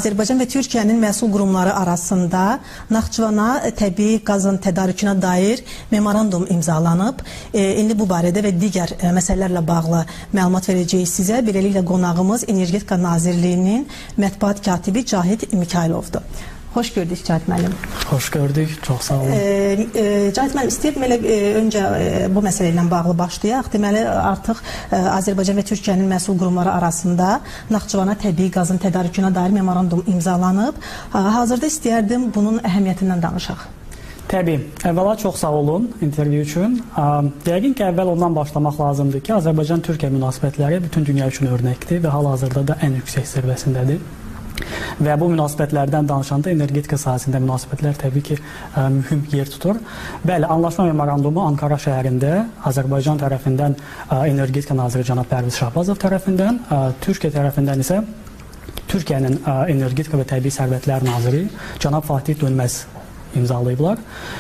Azərbaycan və Türkiyənin məsul qurumları arasında Naxçıvana təbii qazın tədarükünə dair memorandum imzalanıb. İndi bu barədə və digər məsələlərlə bağlı məlumat verəcəyik sizə. Beləliklə qonağımız Energetika Nazirliyinin mətbuat katibi Cahit Mikaylovdur. Xoş gördük Cahit müəllim. Xoş gördük, çox sağ olun. Cahit müəllim, istəyirdim öncə bu məsələ ilə bağlı başlayaq. Deməli, artıq Azərbaycan və Türkiyənin məsul qurumları arasında Naxçıvana təbii qazın tədarükünə dair memorandum imzalanıb. Hazırda istəyərdim bunun əhəmiyyətindən danışaq. Təbii. Əvvəla çox sağ olun intervyu üçün. Yəqin ki, əvvəl ondan başlamaq lazımdır ki, Azərbaycan-Türkiyə münasibətləri bütün dünya üçün örnəkdir və hal-hazırda da ən yüksək zirvəsindədir. Və bu münasibətlərdən danışanda energetika sahəsində münasibətlər təbii ki, mühüm yer tutur. Bəli, anlaşma memorandumu Ankara şəhərində Azərbaycan tərəfindən Energetika Naziri cənab Pərviz Şahbazov tərəfindən, Türkiyə tərəfindən isə Türkiyənin Energetika və Təbii Sərvətlər Naziri cənab Fatih Dönməz imzalayıblar.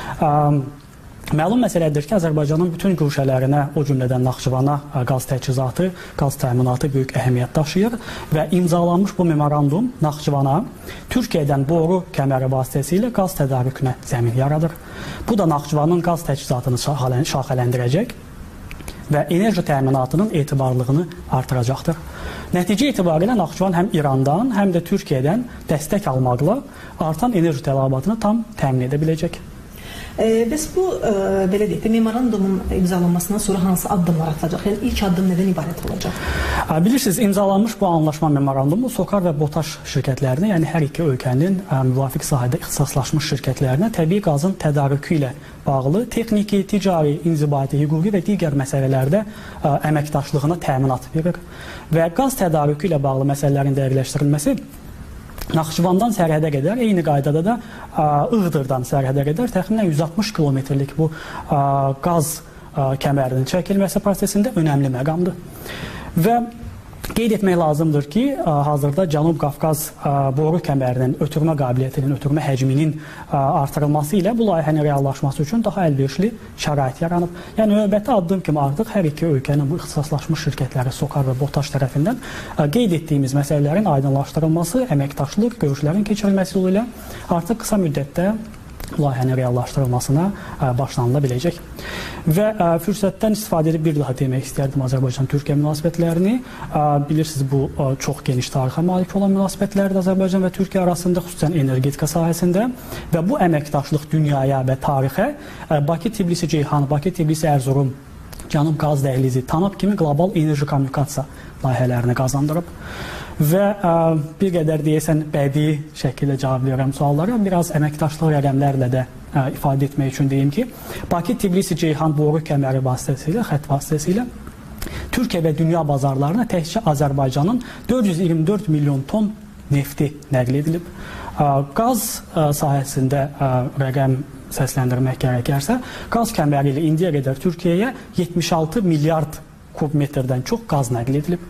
Məlum məsələdir ki, Azərbaycanın bütün qurşələrinə, o cümlədən Naxçıvana qaz təchizatı, qaz təminatı böyük əhəmiyyət daşıyır və imzalanmış bu memorandum Naxçıvana Türkiyədən boru kəməri vasitəsilə qaz tədarükünə zəmin yaradır. Bu da Naxçıvanın qaz təchizatını şaxələndirəcək və enerji təminatının etibarlılığını artıracaqdır. Nəticə etibarilə Naxçıvan həm İrandan, həm də Türkiyədən dəstək almaqla artan enerji tələbatını tam təmin edə biləcək. Bəs bu, belə deyək də, memorandumun imzalanmasından sonra hansı addımlar atılacaq? Yəni, ilk addım nədən ibarət olacaq? Bilirsiniz, imzalanmış bu anlaşma memorandumu SOCAR və BOTAŞ şirkətlərinə, yəni hər iki ölkənin müvafiq sahədə ixtisaslaşmış şirkətlərinə təbii qazın tədarükü ilə bağlı texniki, ticari, inzibati, hüquqi və digər məsələlərdə əməkdaşlığına təminat verir. Və qaz tədarükü ilə bağlı məsələlərin dəqiqləşdirilməsi Naxçıvandan sərhədə qədər, eyni qaydada da Iğdırdan sərhədə qədər təxminən 160 kilometrlik bu qaz kəmərinin çəkilməsi prosesində önəmli məqamdır. Və qeyd etmək lazımdır ki, hazırda Cənub Qafqaz boru kəmərinin ötürmə qabiliyyətinin, ötürmə həcminin artırılması ilə bu layihənin reallaşması üçün daha əlverişli şərait yaranıb. Yəni, növbəti addım kimi artıq hər iki ölkənin bu ixtisaslaşmış şirkətləri SOCAR və BOTAŞ tərəfindən qeyd etdiyimiz məsələlərin aydınlaşdırılması, əməkdaşlıq, görüşlərin keçirilməsi yolu ilə artıq qısa müddətdə layihənin reallaşdırılmasına başlanıla biləcək. Və fürsətdən istifadə edib bir daha demək istərdim Azərbaycan-Türkiyə münasibətlərini. Bilirsiniz, bu çox geniş tarixə malik olan münasibətlərdir Azərbaycan və Türkiyə arasında, xüsusən energetika sahəsində. Və bu əməkdaşlıq dünyaya və tarixə Bakı-Tbilisi-Ceyhan, Bakı-Tbilisi-Ərzurum, Cənub qaz dəhlizi, TANAP kimi qlobal enerji kommunikasiya layihələrini qazandırıb. Və bir qədər deyəsən bədii şəkildə cavab verirəm suallara, biraz əməkdaşlıq rəqəmlərlə də ifadə etmək üçün deyim ki, Bakı-Tbilisi-Ceyhan boru kəməri vasitəsilə, xətt vasitəsilə Türkiyə və dünya bazarlarına təkcə Azərbaycanın 424 milyon ton nefti nəql edilib. Qaz sahəsində rəqəm səsləndirmək gərəkərsə, qaz kəməri ilə indiyə qədər Türkiyəyə 76 milyard kubmetrdən çox qaz nəql edilib.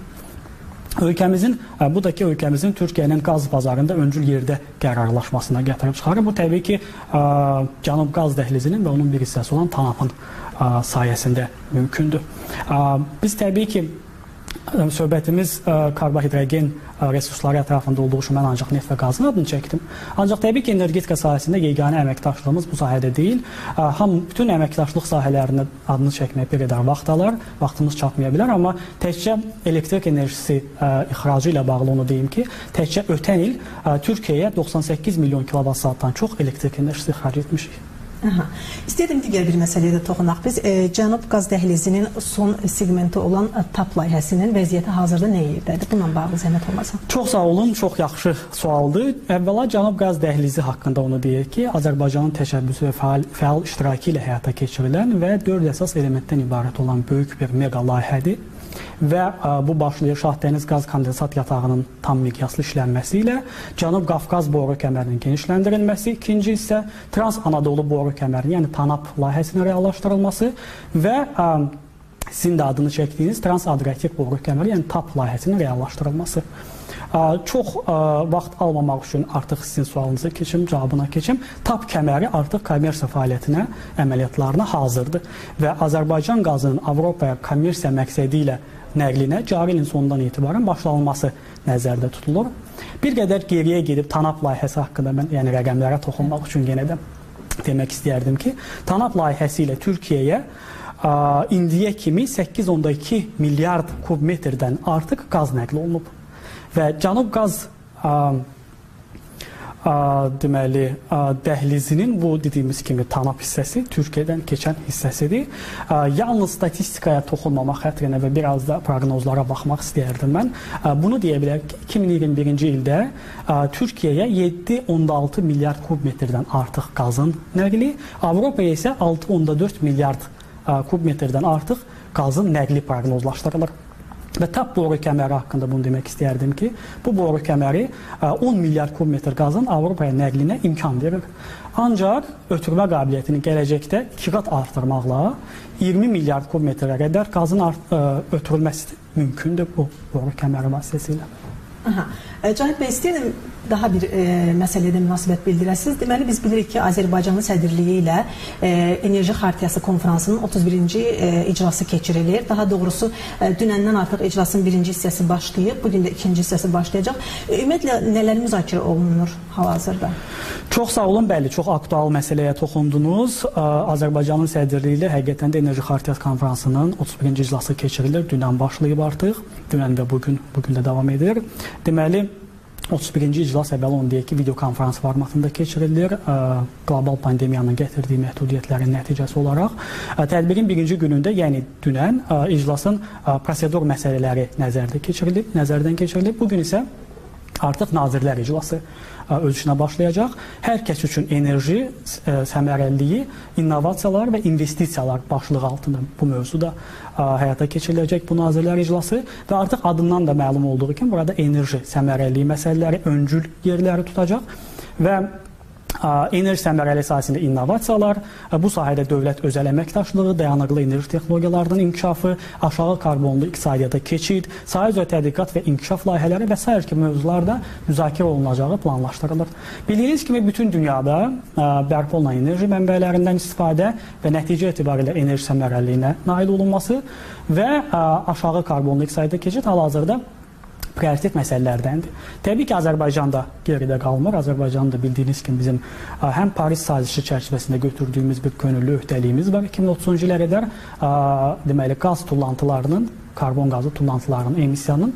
Bu da ki, ölkəmizin Türkiyənin qaz bazarında öncül yerdə qərarlaşmasına gətirib çıxarır. Bu, təbii ki, Cənub qaz dəhlizinin və onun bir hissəsi olan TANAP-ın sayəsində mümkündür. Biz təbii ki, söhbətimiz karbohidrogen resursları ətrafında olduğu üçün mən ancaq neft və qazın adını çəkdim. Ancaq təbii ki, energetika sahəsində yeganə əməkdaşlığımız bu sahədə deyil. Bütün əməkdaşlıq sahələrinin adını çəkmək bir qədər vaxt alır, vaxtımız çatmaya bilər, amma təkcə elektrik enerjisi ixracı ilə bağlı onu deyim ki, təkcə ötən il Türkiyəyə 98 milyon kilovat saatdan çox elektrik enerjisi ixrac etmişik. İstəyirdim digər bir məsələyə də toxunaq. Biz Cənub qaz dəhlizinin son segmenti olan TAP layihəsinin vəziyyəti hazırda nə yerdədir? Bununla bağlı zəhmət olmasın. Çox sağ olun, çox yaxşı sualdır. Əvvəla Cənub qaz dəhlizi haqqında onu deyək ki, Azərbaycanın təşəbbüsü və fəal iştirakı ilə həyata keçirilən və 4 əsas elementdən ibarət olan böyük bir mega layihədir. Və bu başlayır Şahdəniz qaz kondensat yatağının tam miqyaslı işlənməsi ilə Cənub Qafqaz boru kəmərinin genişləndirilməsi, ikinci isə Trans-Anadolu boru kəmərinin, yəni TANAP layihəsinin reallaşdırılması və sizin də adını çəkdiyiniz Trans-Adriatik boru kəməri, yəni TAP layihəsinin reallaşdırılması. Çox vaxt almamaq üçün artıq sizin sualınıza keçim, cavabına keçim. TAP kəməri artıq kommersiya fəaliyyətinə, əməliyyatlarına hazırdır və Azərbaycan qazının Avropaya kommersiya məqsədi ilə nəqlinə cari ilin sonundan etibarən başlanılması nəzərdə tutulur. Bir qədər geriyə gedib TANAP layihəsi haqqında mən rəqəmlərə toxunmaq üçün yenə də demək istəyərdim ki, TANAP layihəsi ilə Türkiyəyə indiyə kimi 8,2 milyard kubmetrdən artıq qaz nəql olunub. Və Cənub qaz dəhlizinin bu dediyimiz kimi TANAP hissəsi Türkiyədən keçən hissəsidir. Yalnız statistikaya toxunmamaq xətrinə və biraz da proqnozlara baxmaq istəyərdim mən. Bunu deyə bilərək ki, 2021-ci ildə Türkiyəyə 7,6 milyard kubmetrdən artıq qazın nəqli, Avropaya isə 6,4 milyard kubmetrdən artıq qazın nəqli proqnozlaşdırılır. Və TAP boru kəməri haqqında bunu demək istəyərdim ki, bu boru kəməri 10 milyard kubmetr qazın Avropaya nəqlinə imkan verir. Ancaq ötürmə qabiliyyətini gələcəkdə 2 qat artırmaqla 20 milyard kubmetrə qədər qazın ötürülməsi mümkündür bu boru kəməri vasitəsilə. Cahit bəy, istəyirəm daha bir məsələdə münasibət bildirəsiniz. Deməli, biz bilirik ki, Azərbaycanın sədrliyi ilə Enerji Xartiyası konferansının 31-ci icrası keçirilir. Daha doğrusu, dünəndən artıq iclasın birinci hissəsi başlayıb, bugün də ikinci hissəsi başlayacaq. Ümumiyyətlə, nələr müzakirə olunur hal-hazırda? Çox sağ olun, bəli, çox aktual məsələyə toxundunuz. Azərbaycanın sədrliyi ilə həqiqətən də Enerji Xartiyası konferansının 31-ci iclası keçirilir. Dünən başlayıb artıq, dünən və bugün də davam edir. Deməli, 31-ci iclas əvvəl onu deyək ki, videokonferans formatında keçirilir. Qlobal pandemiyanın gətirdiyi məhdudiyyətlərin nəticəsi olaraq. Tədbirin birinci günündə, yəni dünən, iclasın prosedur məsələləri nəzərdən keçirilib. Bugün isə artıq Nazirlər İclası ölçünə başlayacaq. Hər kəs üçün enerji, səmərəliliyi, innovasiyalar və investisiyalar başlığı altında bu mövzuda həyata keçiriləcək bu Nazirlər İclası və artıq adından da məlum olduğu kimi burada enerji, səmərəliliyi məsələləri öncül yerləri tutacaq və enerji səmərəli sahəsində innovasiyalar, bu sahədə dövlət özəl əməkdaşlığı, dayanıqlı enerji texnologiyalarının inkişafı, aşağı karbonlu iqtisadiyyata keçid, sahə üzrə tədqiqat və inkişaf layihələri və sair kimi mövzularda müzakirə olunacağı planlaşdırılır. Bildiyiniz kimi bütün dünyada bərpa olunan enerji mənbələrindən istifadə və nəticə etibarilə enerji səmərəliliyinə nail olunması və aşağı karbonlu iqtisadiyyata keçid hal-hazırda prioritet məsələlərdəndir. Təbii ki, Azərbaycan da geridə qalmır. Azərbaycan da bildiyiniz kimi bizim həm Paris sazişi çərçivəsində götürdüyümüz bir könüllü öhdəliyimiz var. 2030-cu ilə qədər deməli qaz tullantılarının, karbon qazı tullantılarının emissiyanın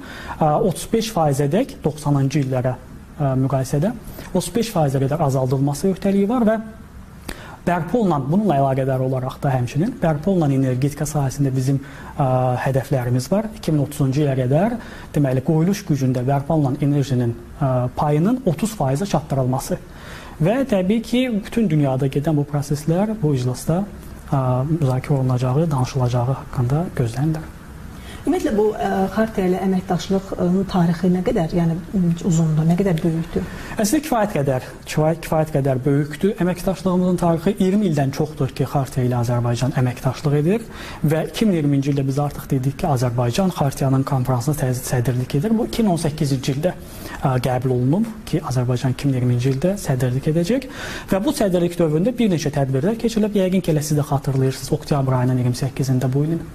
35%-ədək 90-cı illərə müqayisədə 35%-ə qədər azaldılması öhdəliyi var və bərpa olunan, bununla əlaqədar olaraq da həmçinin bərpa olunan energetika sahəsində bizim hədəflərimiz var. 2030-cu ilə qədər deməli qoyuluş gücündə bərpa olunan enerjinin payının 30%-ə çatdırılması və təbii ki, bütün dünyada gedən bu proseslər bu iclasda müzakirə olunacağı, danışılacağı haqqında gözlənilir. Ümumiyyətlə, bu xartiya ilə əməkdaşlığın tarixi nə qədər uzundur, nə qədər böyükdür? Əslində kifayət qədər böyükdür. Əməkdaşlığımızın tarixi 20 ildən çoxdur ki, xartiya ilə Azərbaycan əməkdaşlıq edir və 2020-ci ildə biz artıq dedik ki, Azərbaycan xartiyanın konferansına sədrlik edir. Bu 2018-ci ildə qəbul olunub ki, Azərbaycan 2020-ci ildə sədrlik edəcək və bu sədrlik dövründə bir neçə tədbirlər keçirilib. Yəqin ki, elə siz də xatırlayırsınız, oktyabr ayının 28-də bu ilin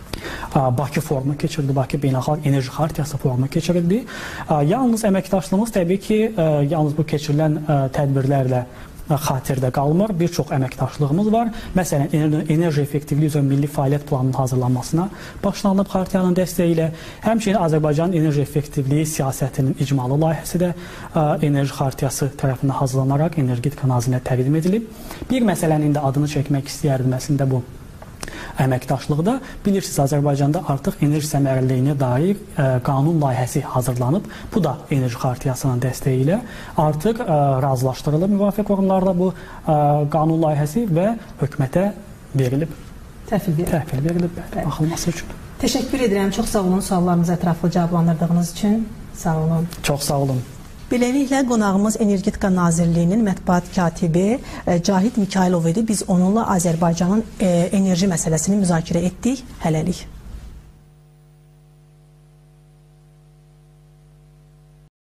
Bakı forumu keçirildi, Bakı Beynəlxalq Enerji Xartiyası forumu keçirildi. Yalnız əməkdaşlığımız təbii ki, yalnız bu keçirilən tədbirlərlə xatirdə qalmır. Bir çox əməkdaşlığımız var. Məsələn, enerji effektivliyi üzrə milli fəaliyyət planının hazırlanmasına başlanılıb xartiyanın dəstəyi ilə. Həmçinin Azərbaycanın enerji effektivliyi siyasətinin icmalı layihəsi də Enerji Xartiyası tərəfindən hazırlanaraq Energetika Nazirinə təqdim edilib. Bir məsələnin də adını çəkmək istəyərdim əslində bu əməkdaşlıqda. Bilirsiniz, Azərbaycanda artıq enerji səmərəliliyinə dair qanun layihəsi hazırlanıb. Bu da Enerji Xartiyasının dəstəyi ilə artıq razılaşdırılıb müvafiq orqanlarla bu qanun layihəsi və hökumətə verilib. Təhvil verilib, baxılması üçün. Təşəkkür edirəm. Çox sağ olun suallarınızı ətraflı cavablandırdığınız üçün. Sağ olun. Çox sağ olun. Beləliklə, qonağımız Energetika Nazirliyinin mətbuat katibi Cahit Mikailov idi. Biz onunla Azərbaycanın enerji məsələsini müzakirə etdik. Hələlik.